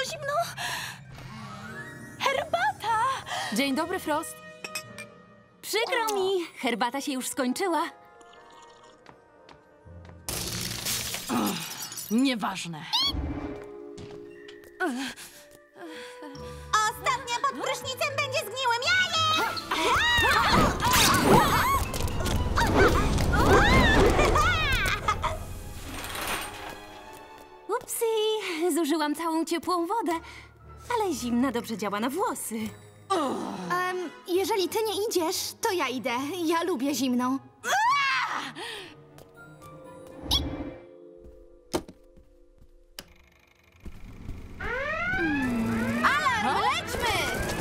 zimno. Herbata! Dzień dobry, Frost. Przykro mi, herbata się już skończyła. Nieważne. Ostatnia pod prysznicem będzie zgniłym jajem! Upsi, zużyłam całą ciepłą wodę, ale zimna dobrze działa na włosy. Jeżeli ty nie idziesz, to ja idę. Ja lubię zimną. Alarm, lećmy!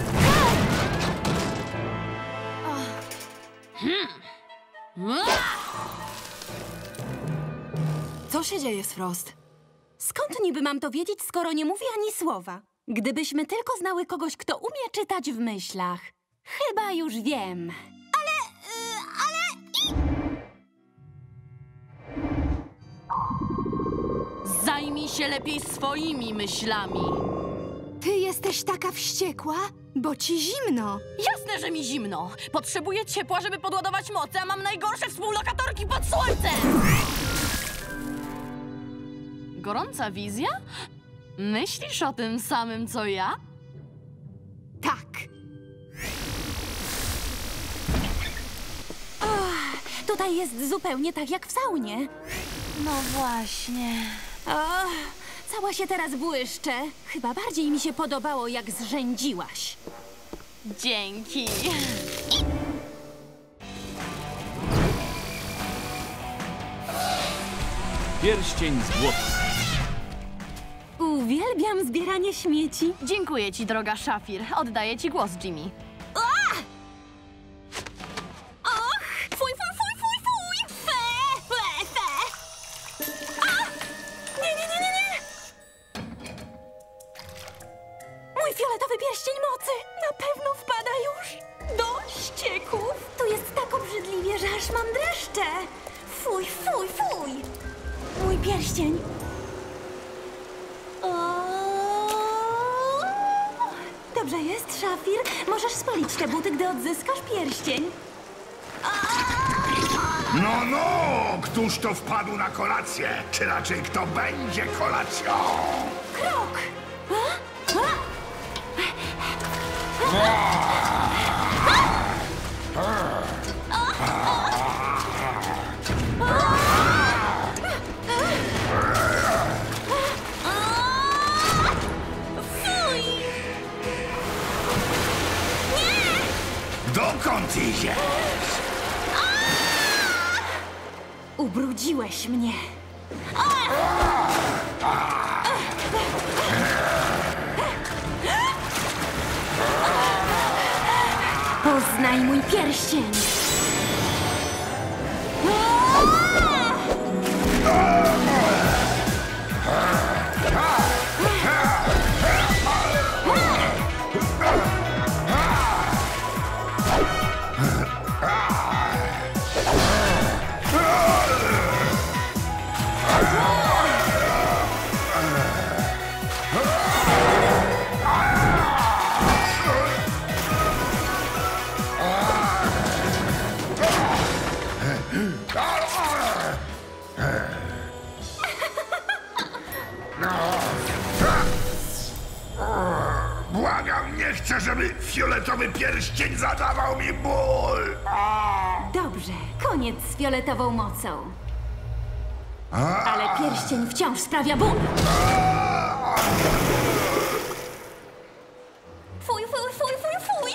Co się dzieje z Frost? Skąd niby mam to wiedzieć, skoro nie mówi ani słowa? Gdybyśmy tylko znały kogoś, kto umie czytać w myślach. Chyba już wiem. Zajmij się lepiej swoimi myślami. Ty jesteś taka wściekła, bo ci zimno. Jasne, że mi zimno. Potrzebuję ciepła, żeby podładować moce, a mam najgorsze współlokatorki pod słońcem. Gorąca wizja? Myślisz o tym samym, co ja? Tak. Tutaj jest zupełnie tak jak w saunie. No właśnie. Cała się teraz błyszczę. Chyba bardziej mi się podobało, jak zrzędziłaś. Dzięki. Pierścień z złota. Uwielbiam zbieranie śmieci. Dziękuję ci, droga Szafir. Oddaję ci głos, Jimmy. Fuj, fuj, fuj, fuj, fuj! Fe, fe, fe! Nie, nie, nie, nie, nie! Mój fioletowy pierścień mocy na pewno wpada już do ścieków. Tu jest tak obrzydliwie, że aż mam dreszcze. Fuj, fuj, fuj! Mój pierścień. Dobrze jest, Szafir. Możesz spalić te buty, gdy odzyskasz pierścień. No, no! Któż to wpadł na kolację? Czy raczej kto będzie kolacją? Krok! Dokąd idziesz? Ubrudziłeś mnie. Poznaj mój pierścień. Błagam, nie chcę, żeby fioletowy pierścień zadawał mi ból. Dobrze, koniec z fioletową mocą. Ale pierścień wciąż sprawia ból. Fuj, fuj, fuj, fuj, fuj!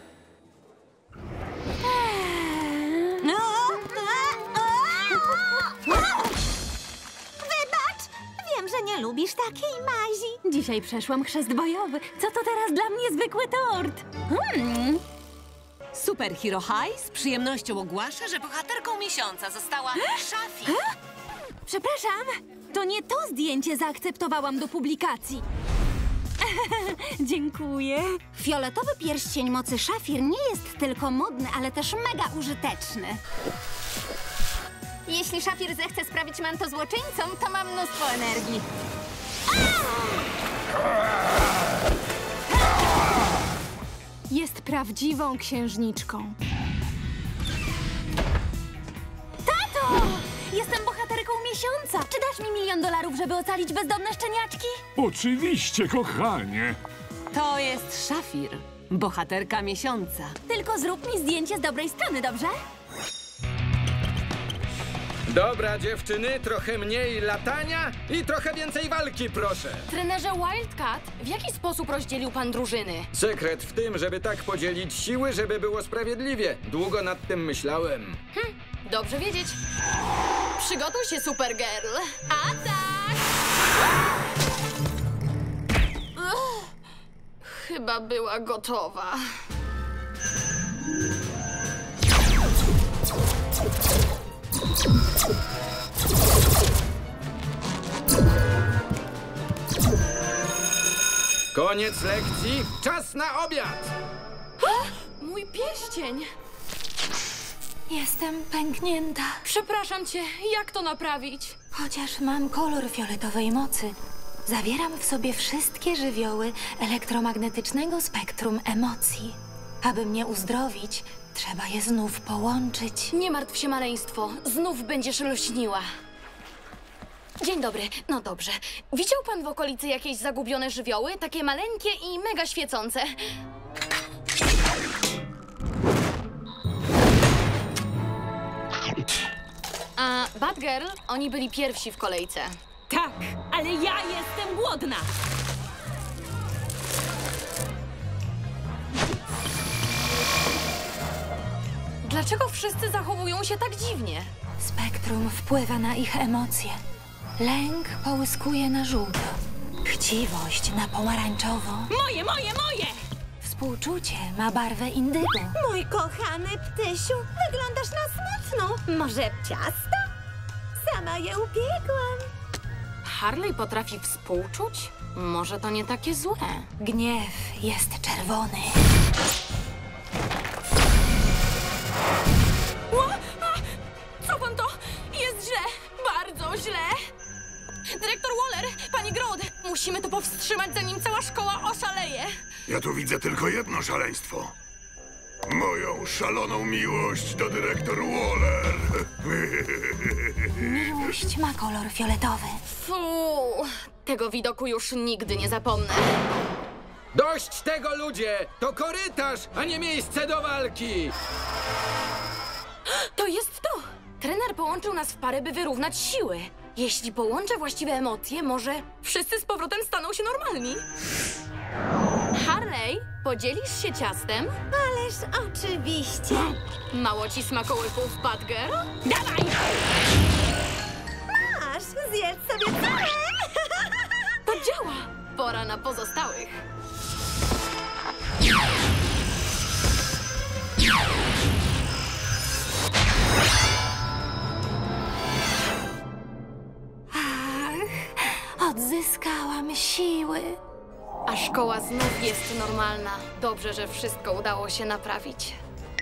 Wybacz! Wiem, że nie lubisz takiej mazi. Dzisiaj przeszłam chrzest bojowy. Co to teraz dla mnie zwykły tort? Super Hero High z przyjemnością ogłasza, że bohaterką miesiąca została Szafir. Przepraszam, to nie to zdjęcie zaakceptowałam do publikacji. Dziękuję. Fioletowy pierścień mocy Szafir nie jest tylko modny, ale też mega użyteczny. Jeśli Szafir zechce sprawić manto złoczyńcom, to ma mnóstwo energii. Jest prawdziwą księżniczką. Tato! Jestem bohaterką miesiąca. Czy dasz mi $1 000 000, żeby ocalić bezdomne szczeniaczki? Oczywiście, kochanie. To jest Szafir, bohaterka miesiąca. Tylko zrób mi zdjęcie z dobrej strony, dobrze? Dobra, dziewczyny, trochę mniej latania i trochę więcej walki, proszę. Trenerze Wildcat, w jaki sposób rozdzielił pan drużyny? Sekret w tym, żeby tak podzielić siły, żeby było sprawiedliwie. Długo nad tym myślałem. Dobrze wiedzieć. Przygotuj się, Supergirl. Atak! Chyba była gotowa. Koniec lekcji, czas na obiad! Mój pierścień. Jestem pęknięta. Przepraszam cię, jak to naprawić? Chociaż mam kolor fioletowej mocy, zawieram w sobie wszystkie żywioły elektromagnetycznego spektrum emocji. Aby mnie uzdrowić, trzeba je znów połączyć. Nie martw się, maleństwo. Znów będziesz lśniła. Dzień dobry. No dobrze. Widział pan w okolicy jakieś zagubione żywioły? Takie maleńkie i mega świecące. A Batgirl, oni byli pierwsi w kolejce. Tak, ale ja jestem głodna. Dlaczego wszyscy zachowują się tak dziwnie? Spektrum wpływa na ich emocje. Lęk połyskuje na żółto. Chciwość na pomarańczowo. Moje! Współczucie ma barwę indygo. Mój kochany ptysiu, wyglądasz na smutną. Może ciasto? Sama je upiekłam. Harley potrafi współczuć? Może to nie takie złe. Gniew jest czerwony. Co pan to? Jest źle. Bardzo źle. Dyrektor Waller, pani Grodd, musimy to powstrzymać, zanim cała szkoła oszaleje. Ja tu widzę tylko jedno szaleństwo. Moją szaloną miłość do dyrektor Waller. Miłość ma kolor fioletowy. Fu, tego widoku już nigdy nie zapomnę. Dość tego, ludzie! To korytarz, a nie miejsce do walki! To jest to! Trener połączył nas w parę, by wyrównać siły. Jeśli połączę właściwe emocje, może wszyscy z powrotem staną się normalni. Harley, podzielisz się ciastem? Ależ oczywiście. Mało ci smakołyków, Batgirl? Dawaj! Masz, zjedz sobie całe. To działa! Pora na pozostałych. Odzyskałam siły. A szkoła znów jest normalna. Dobrze, że wszystko udało się naprawić.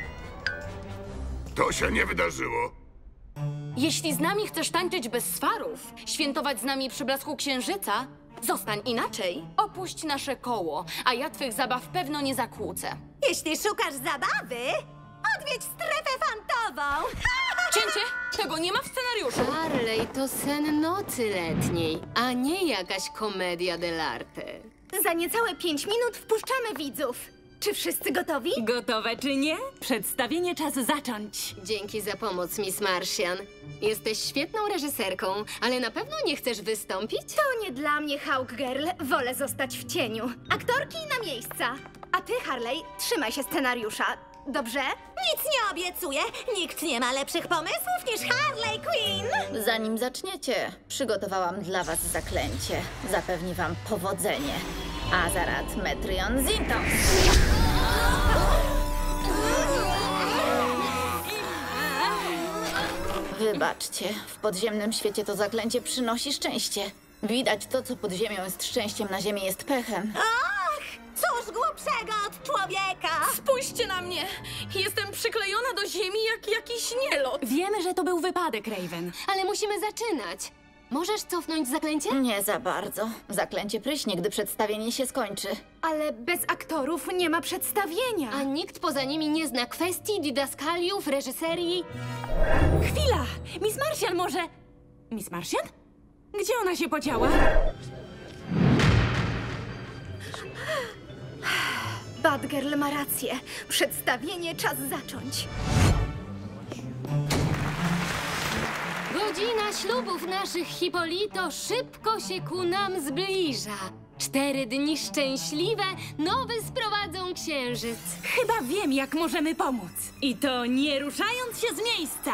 To się nie wydarzyło. Jeśli z nami chcesz tańczyć bez swarów, świętować z nami przy blasku księżyca, zostań inaczej. Opuść nasze koło, a ja twych zabaw pewno nie zakłócę. Jeśli szukasz zabawy, odwiedź strefę fantową. Cięcie! Tego nie ma w scenariuszu. Harley to sen nocy letniej, a nie jakaś komedia dell'arte. Za niecałe 5 minut wpuszczamy widzów. Czy wszyscy gotowi? Gotowe czy nie? Przedstawienie czas zacząć. Dzięki za pomoc, Miss Martian. Jesteś świetną reżyserką, ale na pewno nie chcesz wystąpić? To nie dla mnie, Hawk Girl. Wolę zostać w cieniu. Aktorki na miejsca. A ty, Harley, trzymaj się scenariusza. Dobrze? Nic nie obiecuję. Nikt nie ma lepszych pomysłów niż Harley Quinn. Zanim zaczniecie, przygotowałam dla was zaklęcie. Zapewni wam powodzenie. Azarat Metrion Zintos. Wybaczcie, w podziemnym świecie to zaklęcie przynosi szczęście. Widać, to co pod ziemią jest szczęściem, na ziemi jest pechem. Och, cóż głupszego od człowieka. Spójrzcie na mnie! Jestem przyklejona do ziemi jak jakiś nielot. Wiemy, że to był wypadek, Raven. Ale musimy zaczynać. Możesz cofnąć zaklęcie? Nie za bardzo. Zaklęcie pryśnie, gdy przedstawienie się skończy. Ale bez aktorów nie ma przedstawienia. A nikt poza nimi nie zna kwestii, didaskaliów, reżyserii. Chwila! Miss Martian może... Miss Martian? Gdzie ona się podziała? Batgirl ma rację. Przedstawienie czas zacząć. Godzina ślubów naszych, Hipolito, szybko się ku nam zbliża. 4 dni szczęśliwe, nowy sprowadzą księżyc. Chyba wiem, jak możemy pomóc. I to nie ruszając się z miejsca.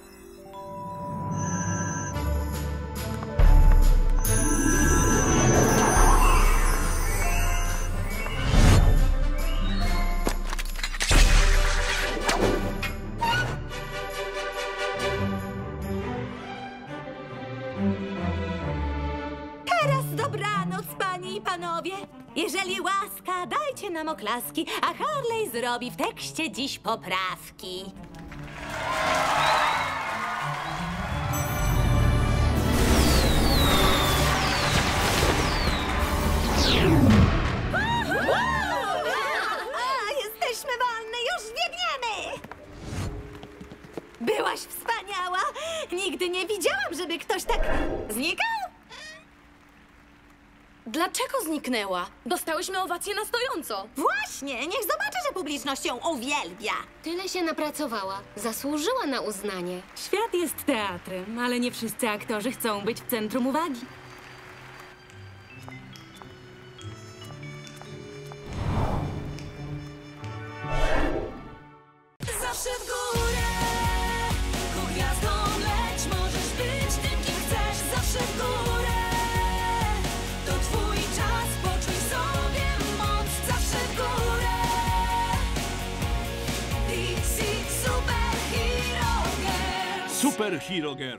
Teraz dobranoc, panie i panowie. Jeżeli łaska, dajcie nam oklaski, a Harley zrobi w tekście dziś poprawki. Jesteśmy wolne, już biegniemy! Byłaś wspaniała! Nigdy nie widziałam, żeby ktoś tak znikał! Dlaczego zniknęła? Dostałyśmy owację na stojąco. Właśnie, niech zobaczy, że publiczność ją uwielbia. Tyle się napracowała. Zasłużyła na uznanie. Świat jest teatrem, ale nie wszyscy aktorzy chcą być w centrum uwagi. Zawsze w górę, ku gwiazdom leć, możesz być tym, kim chcesz. Zawsze w górę, to twój czas, poczuj sobie moc. Zawsze w górę, DC Super Hero Girls. Super Hero Girl.